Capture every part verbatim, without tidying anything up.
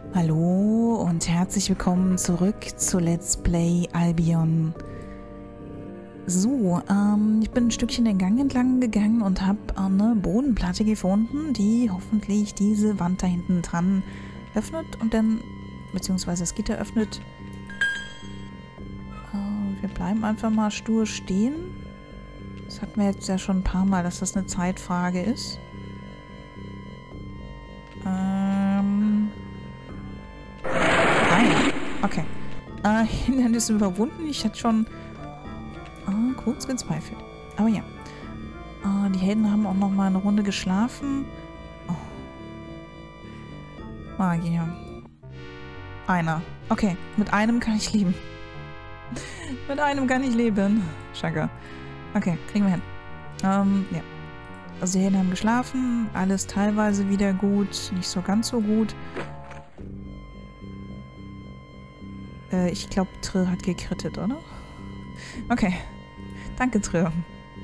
Hallo und herzlich willkommen zurück zu Let's Play Albion. So, ähm, ich bin ein Stückchen den Gang entlang gegangen und habe eine Bodenplatte gefunden, die hoffentlich diese Wand da hinten dran öffnet und dann, beziehungsweise das Gitter öffnet. Äh, wir bleiben einfach mal stur stehen. Das hatten wir jetzt ja schon ein paar Mal, dass das eine Zeitfrage ist. Ähm... Ah ja, okay. Äh, Hindernis überwunden. Ich hatte schon äh, kurz gezweifelt. Aber ja. Äh, die Helden haben auch noch mal eine Runde geschlafen. Oh. Magier. Einer. Okay, mit einem kann ich leben. Mit einem kann ich leben. Schaka. Okay, kriegen wir hin. Ähm, ja. Also die Helden haben geschlafen. Alles teilweise wieder gut. Nicht so ganz so gut. Äh, ich glaube, Trill hat gekrittet, oder? Okay. Danke, Trill.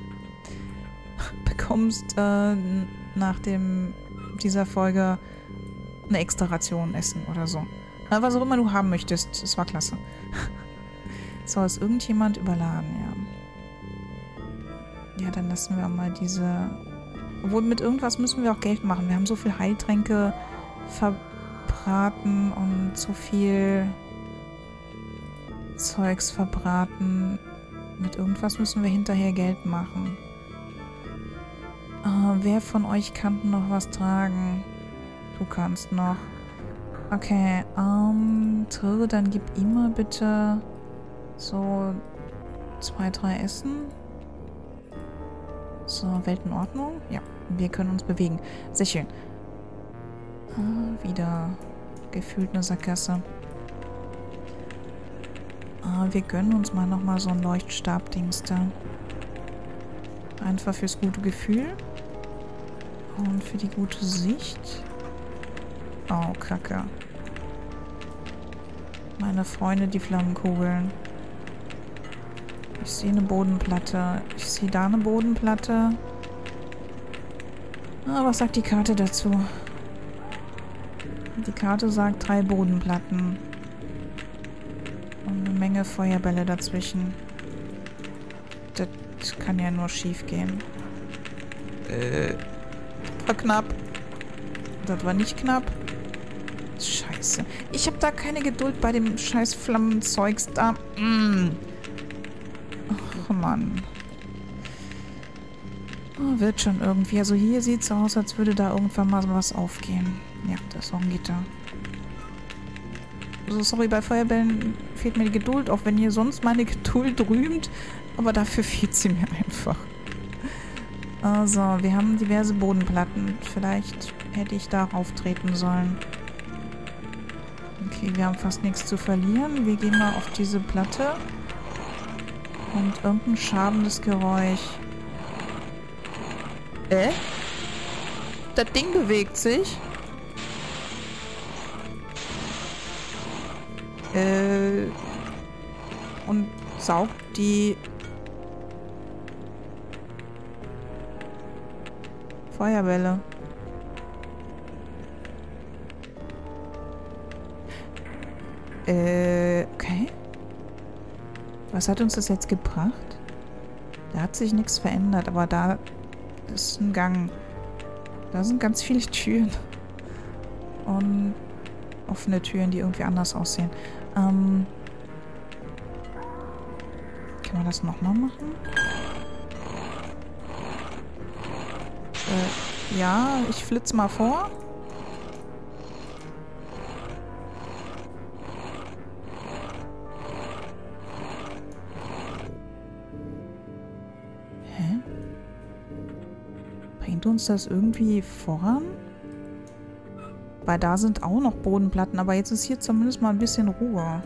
Bekommst äh, nach dem dieser Folge eine extra Ration essen oder so. Na, was auch immer du haben möchtest. Das war klasse. So, ist irgendjemand überladen, ja. Ja, dann lassen wir mal diese... Obwohl, mit irgendwas müssen wir auch Geld machen. Wir haben so viel Heiltränke verbraten und so viel Zeugs verbraten. Mit irgendwas müssen wir hinterher Geld machen. Uh, wer von euch kann noch was tragen? Du kannst noch. Okay, ähm, Trill, dann gib ihm mal bitte so zwei, drei Essen. So, Welt in Ordnung? Ja, wir können uns bewegen. Sehr schön. Uh, wieder gefühlt eine Sackgasse. Uh, wir gönnen uns mal nochmal so ein Leuchtstab-Dings da. Einfach fürs gute Gefühl. Und für die gute Sicht. Oh, Kacke. Meine Freunde, die Flammenkugeln. Ich sehe eine Bodenplatte. Ich sehe da eine Bodenplatte. Ah, was sagt die Karte dazu? Die Karte sagt drei Bodenplatten. Und eine Menge Feuerbälle dazwischen. Das kann ja nur schief gehen. Äh. War knapp. Das war nicht knapp. Scheiße. Ich habe da keine Geduld bei dem scheiß Flammenzeugs da. Mm. Ach, Mann. Oh, wird schon irgendwie. Also hier sieht es aus, als würde da irgendwann mal was aufgehen. Ja, da ist auch ein Gitter. Also sorry, bei Feuerbällen fehlt mir die Geduld, auch wenn hier sonst meine Geduld rühmt. Aber dafür fehlt sie mir einfach. Also, wir haben diverse Bodenplatten. Vielleicht hätte ich darauf treten sollen. Okay, wir haben fast nichts zu verlieren. Wir gehen mal auf diese Platte. Und irgendein schabendes Geräusch. Äh? Das Ding bewegt sich. Äh. Und saugt die Feuerbälle. Äh, okay. Was hat uns das jetzt gebracht? Da hat sich nichts verändert, aber da ist ein Gang. Da sind ganz viele Türen. Und offene Türen, die irgendwie anders aussehen. Ähm, kann man das nochmal machen? Äh, ja, ich flitze mal vor. Hä? Bringt uns das irgendwie voran? Weil da sind auch noch Bodenplatten, aber jetzt ist hier zumindest mal ein bisschen Ruhe.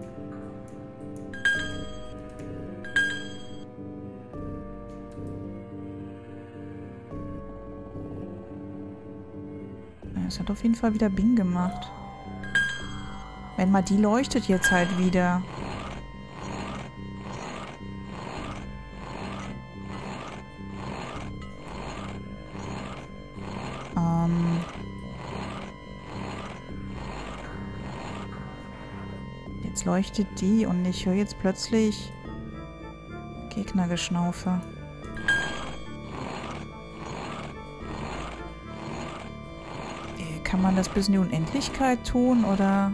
Es hat auf jeden Fall wieder Bing gemacht. Wenn mal die leuchtet jetzt halt wieder. Ähm. Jetzt leuchtet die und ich höre jetzt plötzlich Gegnergeschnaufe. Äh, kann man das bis in die Unendlichkeit tun, oder?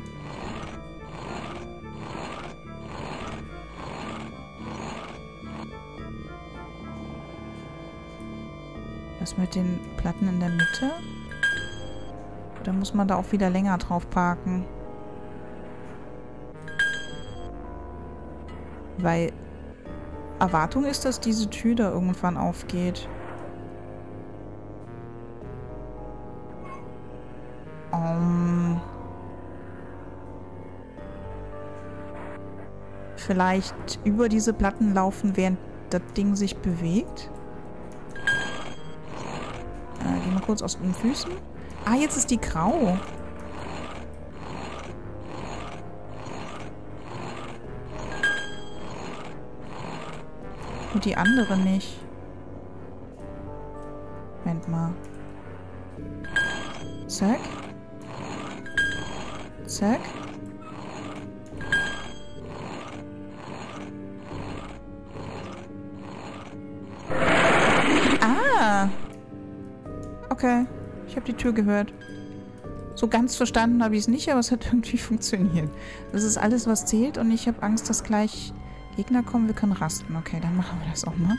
Was mit den Platten in der Mitte? Oder muss man da auch wieder länger drauf parken? Weil Erwartung ist, dass diese Tür da irgendwann aufgeht. Um, vielleicht über diese Platten laufen, während das Ding sich bewegt? Äh, gehen wir kurz aus den Füßen. Ah, jetzt ist die grau. Und die andere nicht. Moment mal. Zack. Zack. Ah! Okay. Ich habe die Tür gehört. So ganz verstanden habe ich es nicht, aber es hat irgendwie funktioniert. Das ist alles, was zählt, und ich habe Angst, dass gleich Gegner kommen. Wir können rasten. Okay, dann machen wir das auch mal.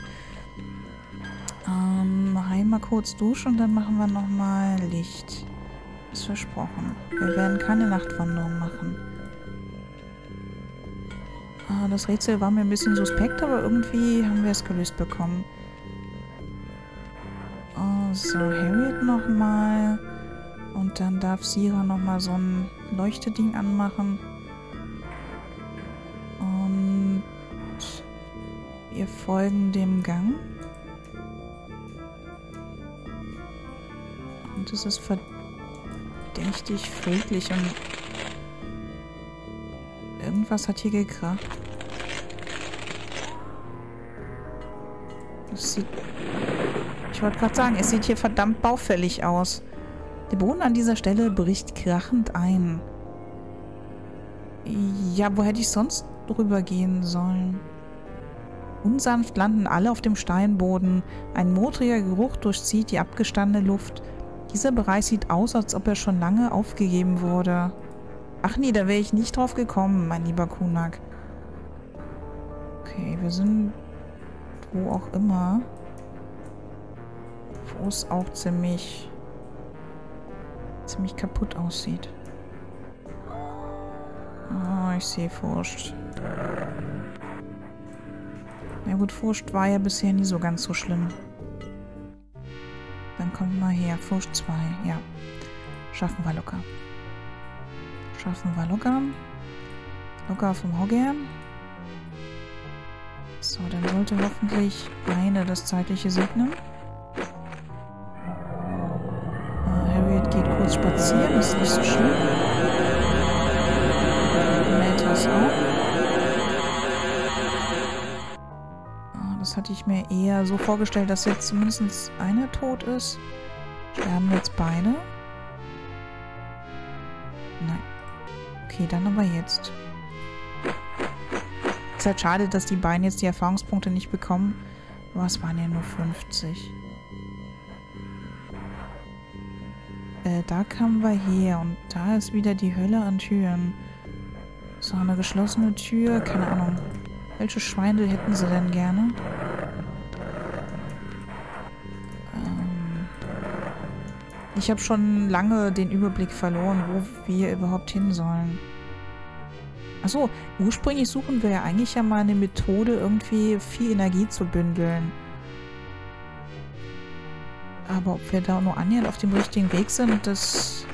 Ähm, einmal kurz duschen und dann machen wir nochmal Licht. Ist versprochen. Wir werden keine Nachtwanderung machen. Ah, das Rätsel war mir ein bisschen suspekt, aber irgendwie haben wir es gelöst bekommen. Oh, so, Harriet nochmal. Und dann darf Sira nochmal so ein Leuchteding anmachen. Und wir folgen dem Gang. Und es ist verdächtig friedlich und irgendwas hat hier gekracht. Das sieht... Ich wollte gerade sagen, es sieht hier verdammt baufällig aus. Der Boden an dieser Stelle bricht krachend ein. Ja, wo hätte ich sonst drüber gehen sollen? Unsanft landen alle auf dem Steinboden. Ein modriger Geruch durchzieht die abgestandene Luft. Dieser Bereich sieht aus, als ob er schon lange aufgegeben wurde. Ach nee, da wäre ich nicht drauf gekommen, mein lieber Kunak. Okay, wir sind wo auch immer. Wo es auch ziemlich ziemlich kaputt aussieht. Oh, ich sehe Furcht. Na gut, Furcht war ja bisher nie so ganz so schlimm. Dann kommt mal her. Furcht zwei, ja. Schaffen wir locker. Schaffen wir locker. Locker vom Hocker. So, dann sollte hoffentlich eine das Zeitliche segnen. Geht kurz spazieren, ist nicht so schlimm. Matters auch. Oh, das hatte ich mir eher so vorgestellt, dass jetzt zumindest einer tot ist. Sterben jetzt beide? Nein. Okay, dann aber jetzt. Ist halt schade, dass die beiden jetzt die Erfahrungspunkte nicht bekommen. Aber es waren ja nur fünfzig. Äh, da kamen wir her und da ist wieder die Hölle an Türen. So, eine geschlossene Tür, keine Ahnung. Welche Schweine hätten sie denn gerne? Ähm ich habe schon lange den Überblick verloren, wo wir überhaupt hin sollen. Achso, ursprünglich suchen wir ja eigentlich ja mal eine Methode, irgendwie viel Energie zu bündeln. Aber ob wir da nur annähernd auf dem richtigen Weg sind, das...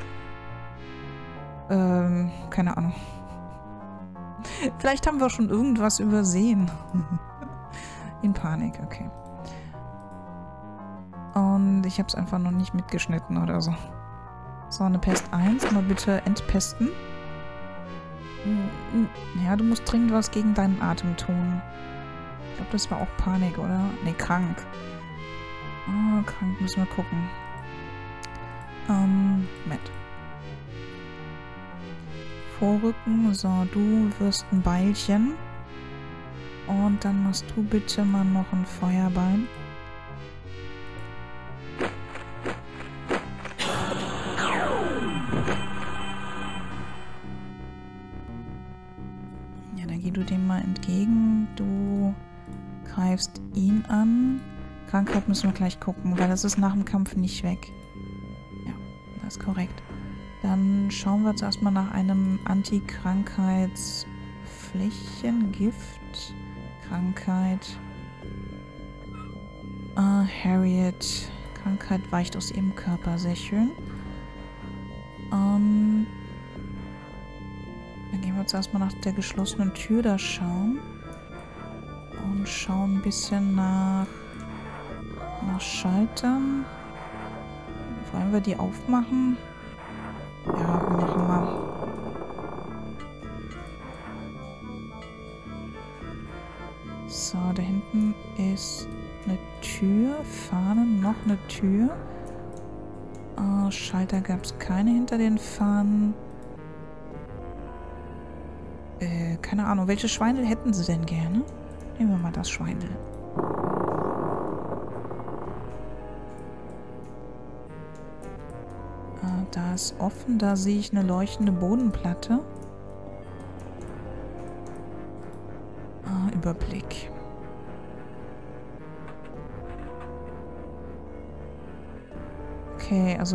Ähm, keine Ahnung. Vielleicht haben wir schon irgendwas übersehen. In Panik, okay. Und ich habe es einfach noch nicht mitgeschnitten oder so. So, eine Pest eins. Mal bitte entpesten. Ja, du musst dringend was gegen deinen Atem tun. Ich glaube, das war auch Panik, oder? Ne, krank. Oh, krank, müssen wir gucken. Ähm, Matt. vorrücken. So, du wirst ein Beilchen. Und dann machst du bitte mal noch einen Feuerball. Ja, dann geh du dem mal entgegen. Du greifst ihn an. Krankheit müssen wir gleich gucken, weil das ist nach dem Kampf nicht weg. Ja, das ist korrekt. Dann schauen wir jetzt erstmal nach einem Anti-Krankheits-Flächen, Gift, Krankheit. Uh, Harriet. Krankheit weicht aus ihrem Körper. Sehr schön. Um, dann gehen wir jetzt erstmal nach der geschlossenen Tür da schauen. Und schauen ein bisschen nach, nach Schaltern. Wollen wir die aufmachen? Ja, machen wir. So, da hinten ist eine Tür. Fahnen, noch eine Tür. Uh, Schalter gab es keine hinter den Fahnen. Äh, keine Ahnung. Welche Schweine hätten sie denn gerne? Nehmen wir mal das Schweindel. Uh, da ist offen. Da sehe ich eine leuchtende Bodenplatte. Uh, Überblick. Okay, also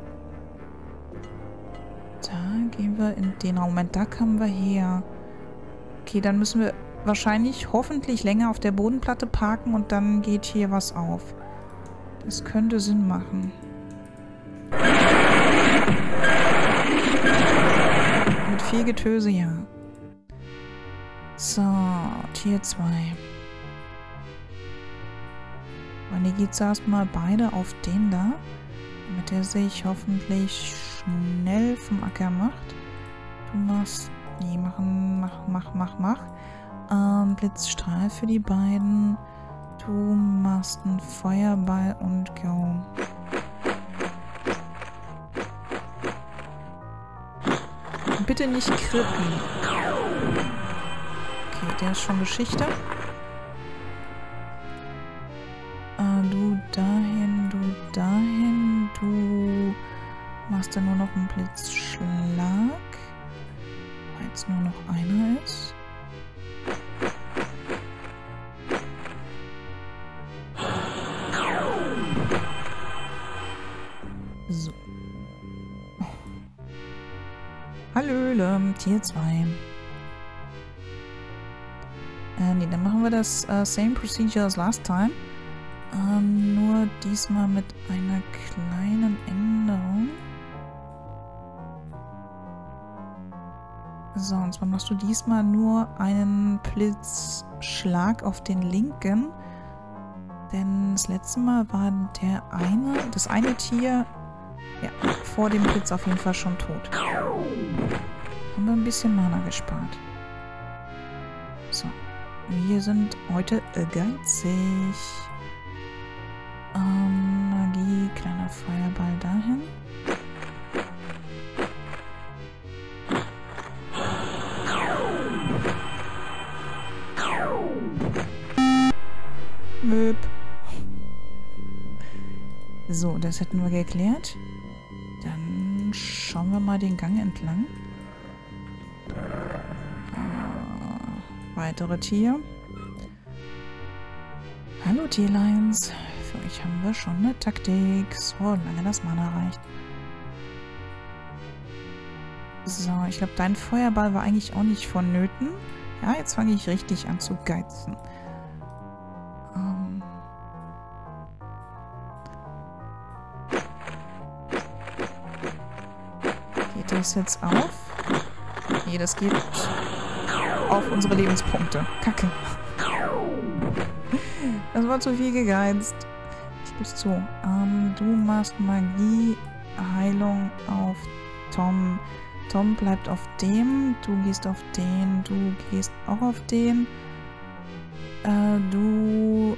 da gehen wir in den Raum. Moment, da kamen wir her. Okay, dann müssen wir wahrscheinlich hoffentlich länger auf der Bodenplatte parken und dann geht hier was auf. Das könnte Sinn machen. Mit viel Getöse, ja. So, Tier zwei. Und hier geht's erstmal beide auf den da. Damit der sich hoffentlich schnell vom Acker macht. Du machst... Nee, machen, mach, mach, mach, mach. Ähm, Blitzstrahl für die beiden. Du machst einen Feuerball und go. Bitte nicht kritten. Okay, der ist schon Geschichte. Äh, du dahin, du dahin. Du machst dann nur noch einen Blitzschlag. Weil jetzt nur noch einer ist. So. Oh. Hallöle, Tier zwei. Äh, nee, dann machen wir das uh, same procedure as last time. Ähm, nur diesmal mit einer kleinen Änderung. So, und zwar machst du diesmal nur einen Blitzschlag auf den linken. Denn das letzte Mal war der eine, das eine Tier, ja, vor dem Blitz auf jeden Fall schon tot. Haben wir ein bisschen Mana gespart. So, wir sind heute geizig. Ähm, Magie, kleiner Feuerball dahin. Möb. So, das hätten wir geklärt. Dann schauen wir mal den Gang entlang. Äh, weitere Tier. Hallo Tierleins. Für euch haben wir schon eine Taktik. So, lange das Mana reicht. So, ich glaube, dein Feuerball war eigentlich auch nicht vonnöten. Ja, jetzt fange ich richtig an zu geizen. Ähm. Geht das jetzt auf? Nee, das geht auf unsere Lebenspunkte. Kacke. Das war zu viel gegeizt. Ich geb's zu. Ähm, du machst Magie, Heilung auf Tom. Tom bleibt auf dem. Du gehst auf den. Du gehst auch auf den. Äh, du...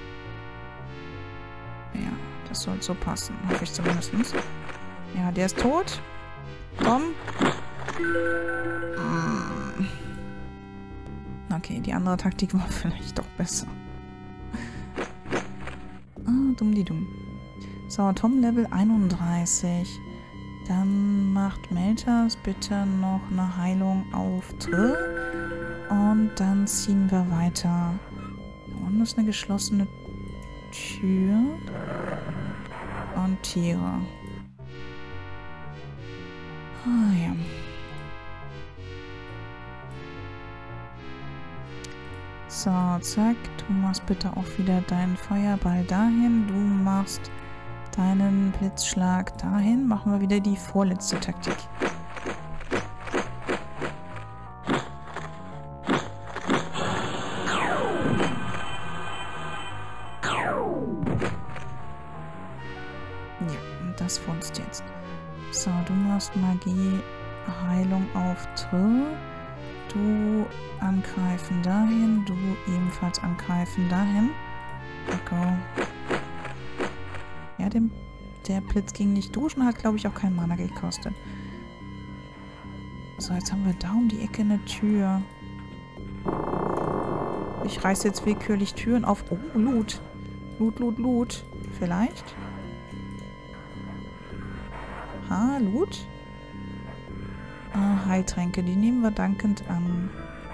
Ja, das soll so passen. Hoffe ich zumindest. Ja, der ist tot. Tom. Okay, die andere Taktik war vielleicht doch besser. Ah, dumm die dumm. So, Tom Level einunddreißig. Dann macht Meltas bitte noch eine Heilung auf Trill. Und dann ziehen wir weiter. Da unten ist eine geschlossene Tür. Und Tiere. Ah ja. So, zack. Du machst bitte auch wieder deinen Feuerball dahin. Du machst deinen Blitzschlag dahin. Machen wir wieder die vorletzte Taktik. Ja, und das funzt jetzt. So, du machst Magie, Heilung auf Trill. Du angreifen dahin, du ebenfalls angreifen dahin. Go. Ja, dem, der Blitz ging nicht durch und hat, glaube ich, auch kein Mana gekostet. So, jetzt haben wir da um die Ecke eine Tür. Ich reiße jetzt willkürlich Türen auf. Oh, Loot. Loot, Loot, Loot. Vielleicht? Ha, Loot? Ah, Heiltränke, die nehmen wir dankend an.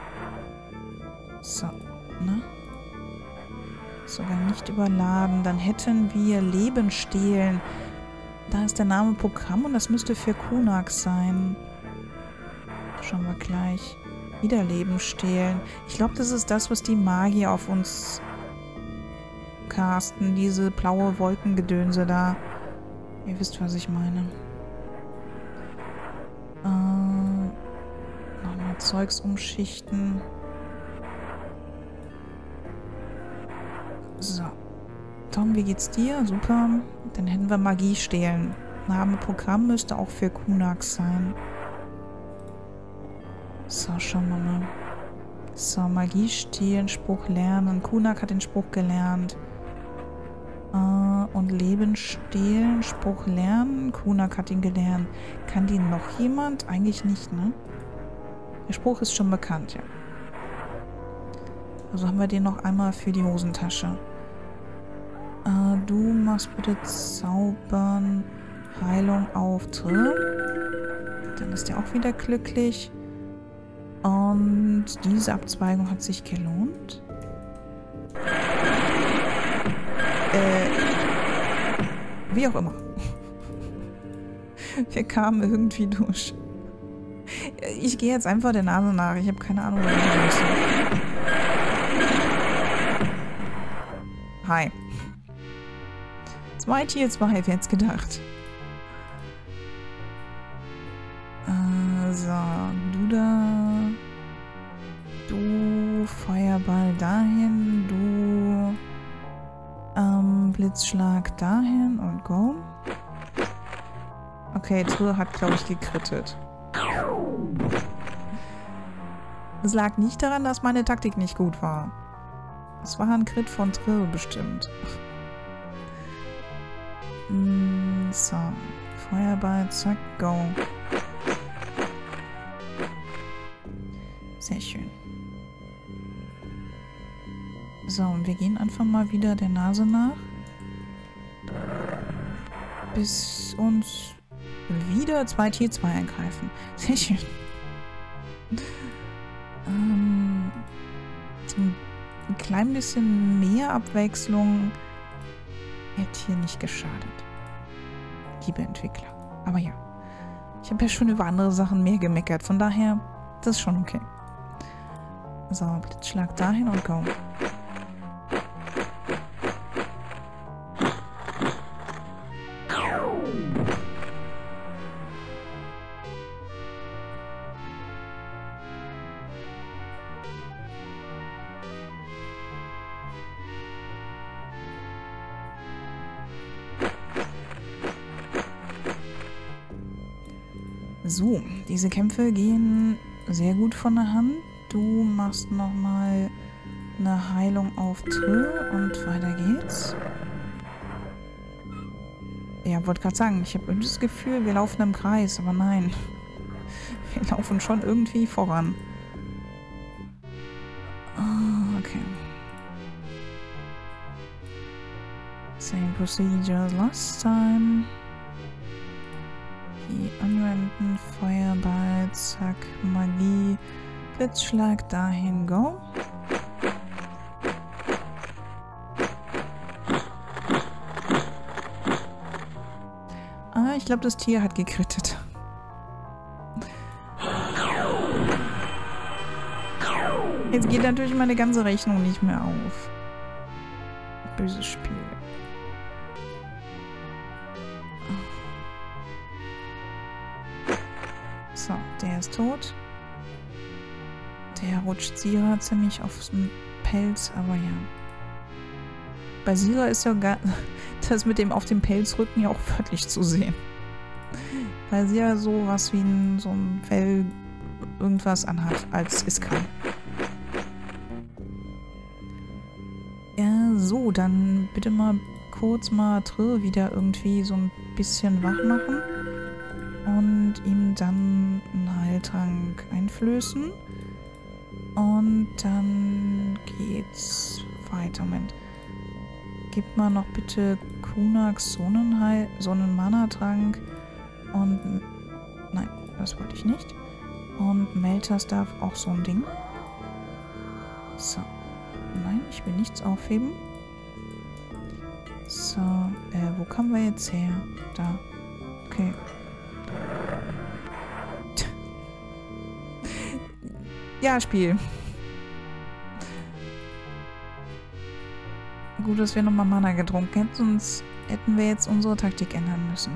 So, ne? Sogar nicht überladen. Dann hätten wir Leben stehlen. Da ist der Name Programm und das müsste für Kunax sein. Schauen wir gleich. Wieder Leben stehlen. Ich glaube, das ist das, was die Magier auf uns casten. Diese blaue Wolkengedönse da. Ihr wisst, was ich meine. Äh, nochmal Zeugs umschichten. So. Tom, wie geht's dir? Super. Dann hätten wir Magie stehlen. Name Programm müsste auch für Kunax sein. So, schauen wir mal. So, Magie stehlen, Spruch lernen. Kunax hat den Spruch gelernt. Äh, und Leben stehlen, Spruch lernen. Kunax hat ihn gelernt. Kann die noch jemand? Eigentlich nicht, ne? Der Spruch ist schon bekannt, ja. Also haben wir den noch einmal für die Hosentasche. Äh, du machst bitte Zaubern, Heilung auf Trill. Dann ist der auch wieder glücklich. Und diese Abzweigung hat sich gelohnt. Äh, wie auch immer. Wir kamen irgendwie durch. Ich gehe jetzt einfach der Nase nach. Ich habe keine Ahnung, was ich muss. Hi. Zwei Tier zwei, wer hätte gedacht? Äh, so, du da. Du Feuerball dahin. Du ähm, Blitzschlag dahin und go. Okay, Trill hat, glaube ich, gekrittet. Es lag nicht daran, dass meine Taktik nicht gut war. Es war ein Crit von Trill bestimmt. So. Feuerball, zack, go. Sehr schön. So, und wir gehen einfach mal wieder der Nase nach. Bis uns wieder zwei Tier zwei eingreifen. Sehr schön. ähm, so ein klein bisschen mehr Abwechslung hätte hier nicht geschadet. Liebe Entwickler. Aber ja. Ich habe ja schon über andere Sachen mehr gemeckert. Von daher, das ist schon okay. So, Blitzschlag dahin und go. So, diese Kämpfe gehen sehr gut von der Hand. Du machst nochmal eine Heilung auf Trill und weiter geht's. Ja, wollte gerade sagen, ich habe irgendwie das Gefühl, wir laufen im Kreis, aber nein. Wir laufen schon irgendwie voran. procedure as last time. Die anwenden, Feuerball, zack, Magie, Blitzschlag, dahin, go. Ah, ich glaube, das Tier hat gekrittet. Jetzt geht natürlich meine ganze Rechnung nicht mehr auf. Böses Spiel. So, der ist tot. Der rutscht Sira ziemlich aufs Pelz, aber ja. Bei Sira ist ja gar das mit dem auf dem Pelzrücken ja auch wörtlich zu sehen. Weil sie ja sowas wie ein, so ein Fell irgendwas anhat als Iskall. Ja, so, dann bitte mal kurz mal Trill wieder irgendwie so ein bisschen wach machen. Und ihm dann einen Heiltrank einflößen. Und dann geht's weiter. Moment. Gib mal noch bitte Kunax Sonnenheil, Sonnenmana-Trank. Und. Nein, das wollte ich nicht. Und Meltas darf auch so ein Ding. So. Nein, ich will nichts aufheben. So, äh, wo kommen wir jetzt her? Da. Okay. Ja, Spiel. Gut, dass wir nochmal Mana getrunken hätten, sonst hätten wir jetzt unsere Taktik ändern müssen.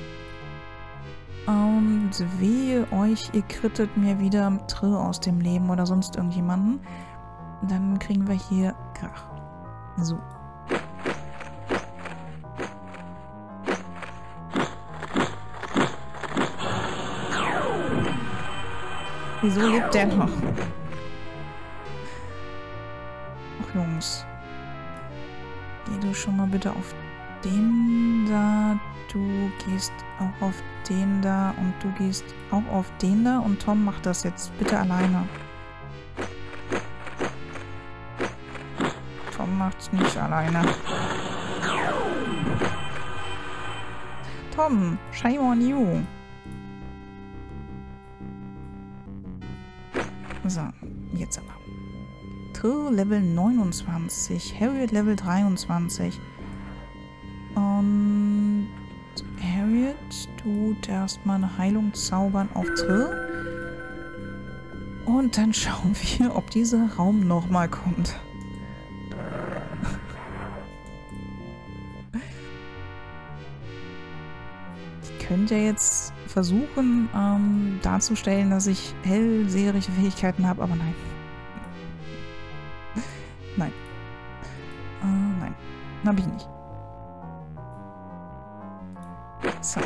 Und wehe euch, ihr krittet mir wieder Trill aus dem Leben oder sonst irgendjemanden. Dann kriegen wir hier Krach. So. Wieso lebt der noch? Ach Jungs. Geh du schon mal bitte auf den da. Du gehst auch auf den da. Und du gehst auch auf den da. Und Tom macht das jetzt bitte alleine. Tom macht's nicht alleine. Tom, shame on you. So, jetzt aber. Trill Level neunundzwanzig, Harriet Level dreiundzwanzig. Und Harriet, du darfst mal eine Heilung zaubern auf Trill. Und dann schauen wir, ob dieser Raum nochmal kommt. Ich könnte ja jetzt versuchen, ähm, darzustellen, dass ich hellseherische Fähigkeiten habe, aber nein. Nein. Äh, nein. Habe ich nicht. So.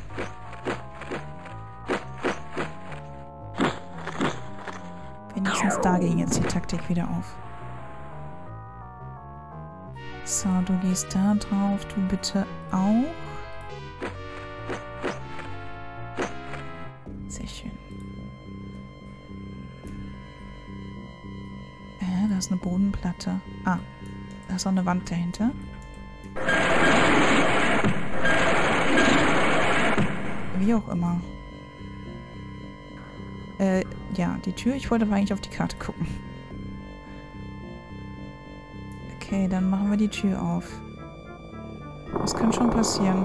Wenigstens da ging jetzt die Taktik wieder auf. So, du gehst da drauf, du bitte auch. Sehr schön. Äh, da ist eine Bodenplatte. Ah, da ist auch eine Wand dahinter. Wie auch immer. Äh, ja, die Tür. Ich wollte aber eigentlich auf die Karte gucken. Okay, dann machen wir die Tür auf. Das kann schon passieren.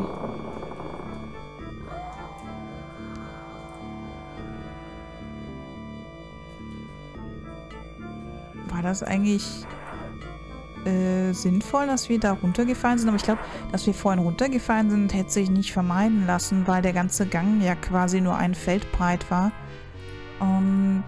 War das eigentlich äh, sinnvoll, dass wir da runtergefallen sind? Aber ich glaube, dass wir vorhin runtergefallen sind, hätte sich nicht vermeiden lassen, weil der ganze Gang ja quasi nur ein Feld breit war. Und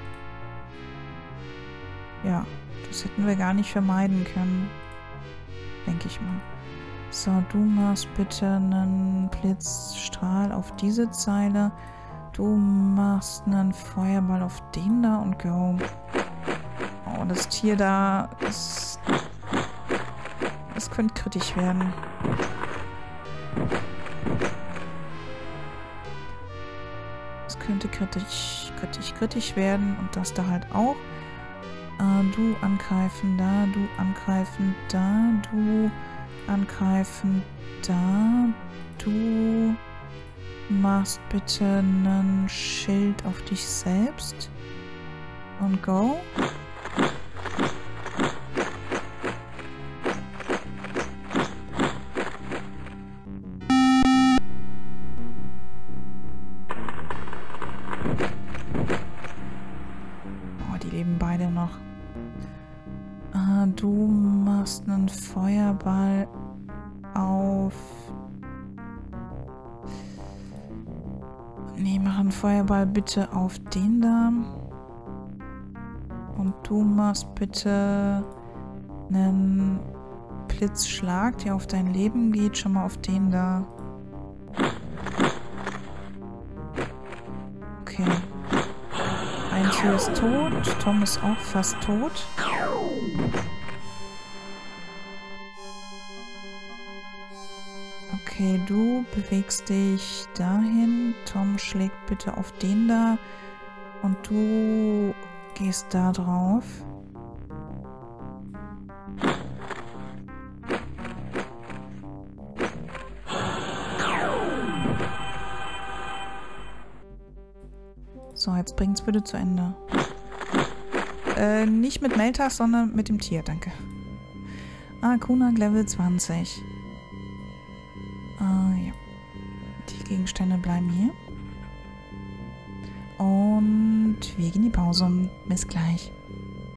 ja, das hätten wir gar nicht vermeiden können. Denke ich mal. So, du machst bitte einen Blitzstrahl auf diese Zeile. Du machst einen Feuerball auf den da und go. Oh, das Tier da ist... Das könnte kritisch werden. Es könnte kritisch, kritisch, kritisch werden. Und das da halt auch. Äh, du angreifen da, du angreifen da, du angreifen. Da. Du machst bitte einen Schild auf dich selbst. Und go. Oh, die leben beide noch. Ah, du machst einen Feuerball auf... Nee, mach einen Feuerball bitte auf den da. Und du machst bitte einen Blitzschlag, der auf dein Leben geht. Schon mal auf den da. Okay. Ein Tier ist tot. Tom ist auch fast tot. Okay, du bewegst dich dahin. Tom schlägt bitte auf den da. Und du gehst da drauf. So, jetzt bringt's bitte zu Ende. Äh, nicht mit Meltas, sondern mit dem Tier, danke. Ah, Kunag Level zwanzig. Ah, ja. Die Gegenstände bleiben hier. Und wir gehen in die Pause. Bis gleich.